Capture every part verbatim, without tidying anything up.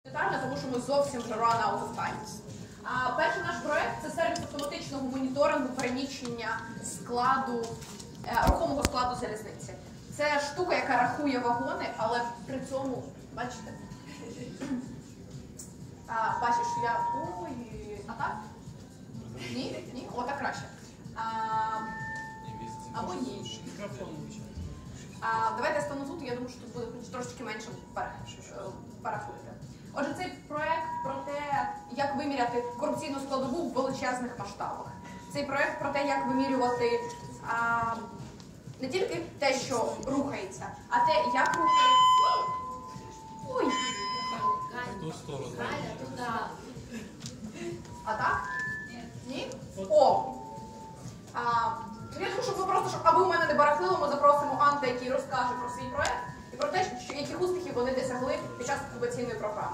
Детально, тому що ми зовсім вже run out of time. А, перший наш проєкт – це сервіс автоматичного моніторингу переміщення складу, е, рухомого складу залізниці. Це штука, яка рахує вагони, але при цьому, бачите, а, бачиш, я, ой, а так? Ні? Ні? О, так краще. А, або ні. А, давайте я стану тут, я думаю, що тут буде трошечки менше порахуєте. Отже, цей проєкт про те, як виміряти корупційну складову в величезних масштабах. Цей проєкт про те, як вимірювати а, не тільки те, що рухається, а те, як рухається. Ой! А так? Ні? О! А, я думаю, що ми просто, щоб, аби у мене не барахлило, ми запросимо Анта, який розкаже про свій проєкт і про те, що, яких успіхів вони досягли під час інкубаційної програми.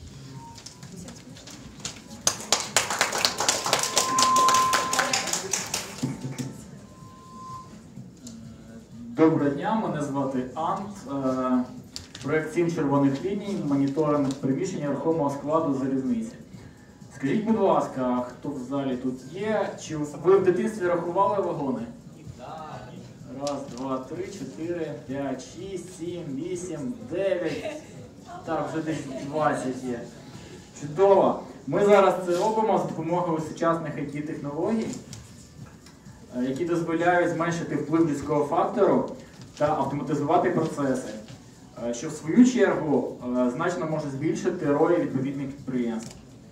Доброго дня, мене звати Ант. Проєкт «Сім червоних ліній», моніторинг приміщення рухомого складу залізниці. Скажіть, будь ласка, хто в залі тут є? Чи ви в дитинстві рахували вагони? Раз, два, три, чотири, п'ять, шість, сім, вісім, дев'ять. Так, вже десь двадцять є. Чудово! Ми зараз це робимо з допомогою сучасних ай ті-технологій, які дозволяють зменшити вплив людського фактору та автоматизувати процеси, що в свою чергу значно може збільшити роль відповідних підприємств.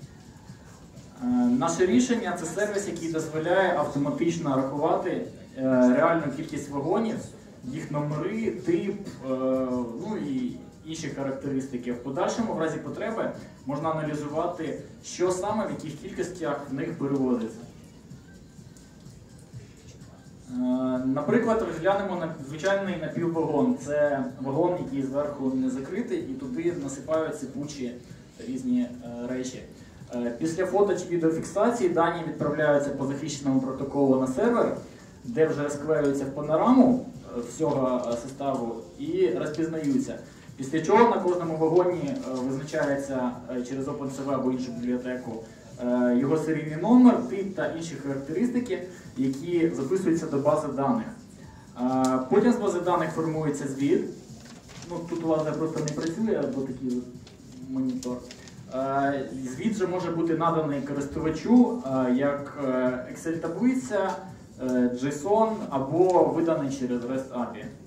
Наше рішення – це сервіс, який дозволяє автоматично рахувати реальну кількість вагонів, їх номери, тип, ну і інші характеристики. В подальшому, в разі потреби, можна аналізувати, що саме в яких кількостях в них перевозиться. Наприклад, розглянемо на звичайний напіввагон. Це вагон, який зверху не закритий, і туди насипають сипучі різні речі. Після фото чи відеофіксації дані відправляються по захищеному протоколу на сервер, де вже склеюються в панораму всього составу і розпізнаються. Після чого на кожному вагоні визначається через OpenCV або іншу бібліотеку його серійний номер, тип та інші характеристики, які записуються до бази даних. Потім з бази даних формується звіт. Ну, тут у вас просто не працює, або такий монітор. Звіт вже може бути наданий користувачу як Excel-таблиця, JSON або виданий через REST ей пі ай.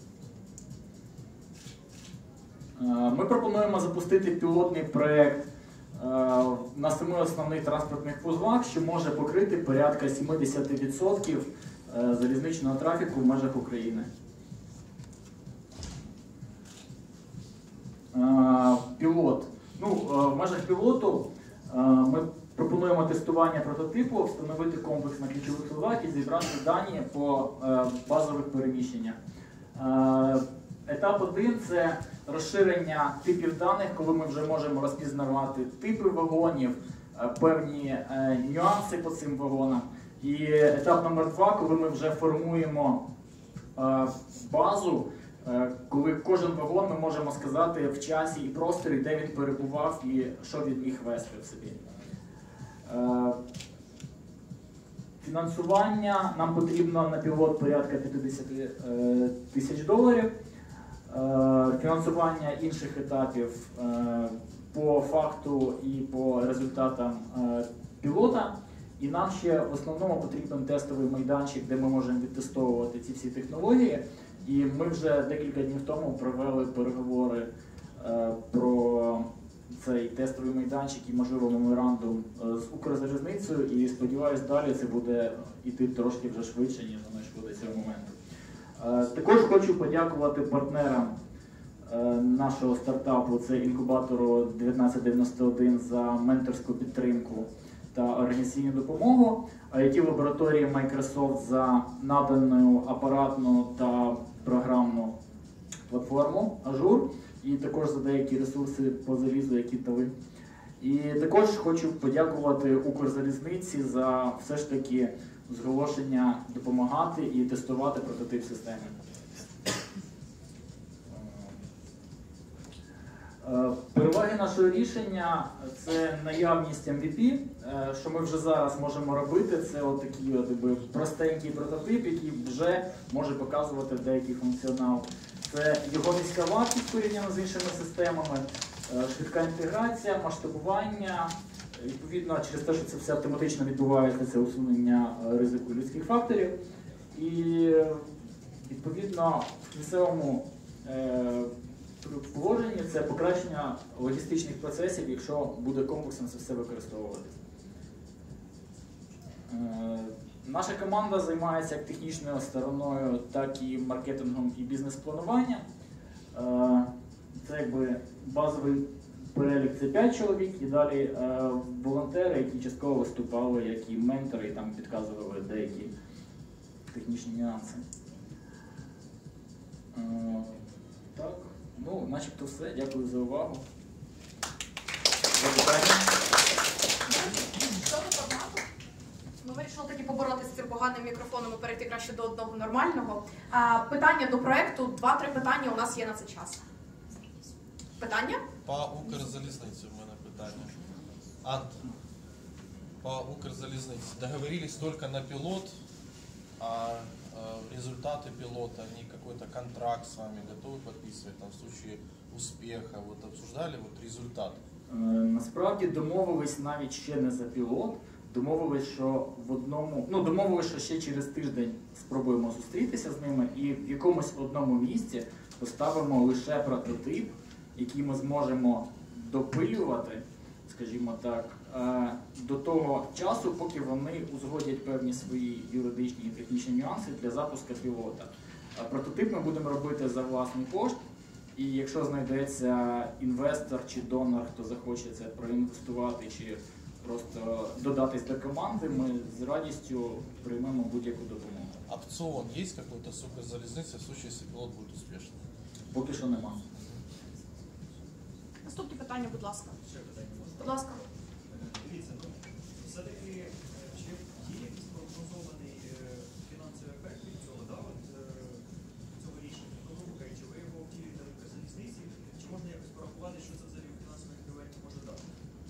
Ми пропонуємо запустити пілотний проєкт на семи основних транспортних вузлах, що може покрити порядка сімдесят відсотків залізничного трафіку в межах України. Пілот. Ну, в межах пілоту ми пропонуємо тестування прототипу, встановити комплекс на ключових вузлах і зібрати дані по базових переміщеннях. Етап один – це розширення типів даних, коли ми вже можемо розпізнавати типи вагонів, певні нюанси по цим вагонам. І етап номер два, коли ми вже формуємо базу, коли кожен вагон ми можемо сказати в часі і просторі, де він перебував і що він міг вести в собі. Фінансування нам потрібно на пілот порядка п'ятдесят тисяч доларів. Фінансування інших етапів по факту і по результатам пілота. І нам ще в основному потрібен тестовий майданчик, де ми можемо відтестовувати ці всі технології. І ми вже декілька днів тому провели переговори про цей тестовий майданчик і, можливо, меморандум з Укрзалізницею. І сподіваюся, далі це буде йти трошки вже швидше, ніж воно йшло до цього моменту. Також хочу подякувати партнерам нашого стартапу, це інкубатору дев'ятнадцять дев'яносто один, за менторську підтримку та організаційну допомогу, ай ті-лабораторії Microsoft за надану апаратну та програмну платформу Azure, і також за деякі ресурси по залізу, які дали. І також хочу подякувати Укрзалізниці за все ж таки зголошення допомагати і тестувати прототип системи. Переваги нашого рішення – це наявність ем ві пі, що ми вже зараз можемо робити. Це от такий от, якби, простенький прототип, який вже може показувати деякий функціонал. Це його низька вартість порівняно з іншими системами, швидка інтеграція, масштабування. Відповідно, через те, що це все автоматично відбувається, це усунення ризику людських факторів. І, відповідно, в кінцевому положенні це покращення логістичних процесів, якщо буде комплексно це все використовуватися. Наша команда займається як технічною стороною, так і маркетингом і бізнес-плануванням. Це якби базовий перелік, це п'ять чоловік, і далі волонтери, які частково виступали, як і ментори, і там підказували деякі технічні нюанси. Так, ну, начебто все. Дякую за увагу. Запитання? Щодо формату, ми вирішили таки поборотися з цим поганим мікрофоном і перейти краще до одного нормального. А, питання до проєкту, два-три питання у нас є на цей час. Питання? По Укрзалізниці в мене питання. Ант, по Укрзалізниці. Договорились только на пилот, а, а результаты пилота, они какой-то контракт с вами готовы подписывать там, в случае успеха? Вот обсуждали вот результат? Насправді домовились навіть ще не за пілот. Домовились, що в одному, ну домовились, що ще через тиждень спробуємо зустрітися з ними і в якомусь одному місці поставимо лише прототип, який ми зможемо допилювати, скажімо так, до того часу, поки вони узгодять певні свої юридичні і технічні нюанси для запуску пілота. Прототип ми будемо робити за власний кошт, і якщо знайдеться інвестор чи донор, хто захоче це проінвестувати чи просто додатись до команди, ми з радістю приймемо будь-яку допомогу. Опцион є какой-то с Укрзалізниці в случае, якщо пілот буде успішний? Поки що нема. Наступне питання, будь ласка. Ще питання можна? Будь ласка. Дивіться, ну, все-таки, чи є якийсь прогнозований фінансовий ефект від цього, да, от, цього рішення? Економіка, чи ви його втілюєте в Укрзалізниці, чи можна якось порахувати, що це взагалі фінансовий еквівалент може дати?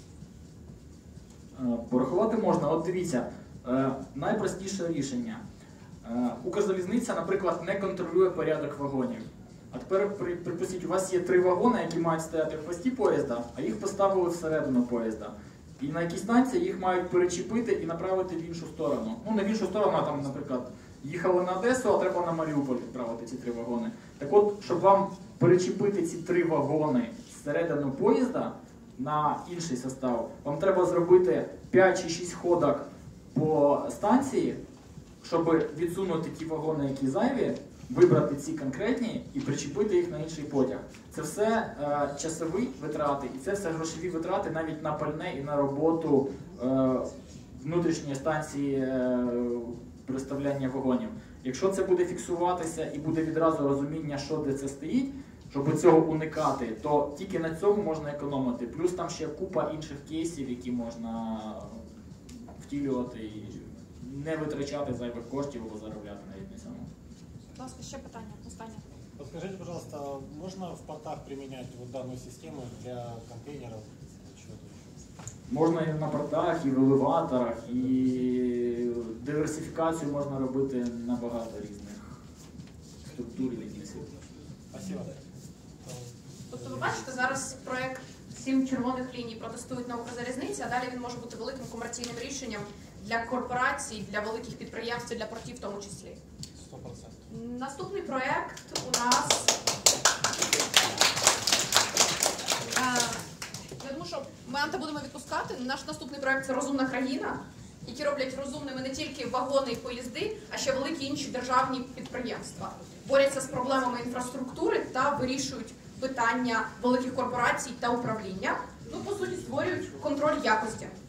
Порахувати можна. От дивіться, найпростіше рішення. Укрзалізниця, наприклад, не контролює порядок вагонів. А тепер припустіть, у вас є три вагони, які мають стояти в хвості поїзда, а їх поставили всередину поїзда. І на якійсь станції їх мають перечепити і направити в іншу сторону. Ну, не в іншу сторону, а там, наприклад, їхали на Одесу, а треба на Маріуполь відправити ці три вагони. Так от, щоб вам перечепити ці три вагони всередину поїзда на інший состав, вам треба зробити п'ять чи шість ходок по станції, щоб відсунути ті вагони, які зайві, вибрати ці конкретні і причепити їх на інший потяг. Це все е, часові витрати і це все грошові витрати навіть на пальне і на роботу е, внутрішньої станції е, переставляння вагонів. Якщо це буде фіксуватися і буде відразу розуміння, що де це стоїть, щоб цього уникати, то тільки на цьому можна економити. Плюс там ще купа інших кейсів, які можна втілювати і не витрачати зайвих коштів або заробляти навіть на цьому. Будь ласка, ще питання. Останнє. Подскажите, пожалуйста, можно в портах применять вот данную систему для контейнеров? Можна і на портах, і в елеваторах, і диверсифікацію можна робити на багато різних структур і бізнесів. Спасибо. Тобто ви бачите, зараз проєкт «Сім червоних ліній» протестують на Укрзалізниці, а далі він може бути великим комерційним рішенням для корпорацій, для великих підприємств, для портів в тому числі. сто процентів. Наступний проєкт у нас, я думаю, що ми Анта будемо відпускати. Наш наступний проєкт – це «Розумна країна», які роблять розумними не тільки вагони і поїзди, а ще великі інші державні підприємства. Борються з проблемами інфраструктури та вирішують питання великих корпорацій та управління. Ну, по суті, створюють контроль якості.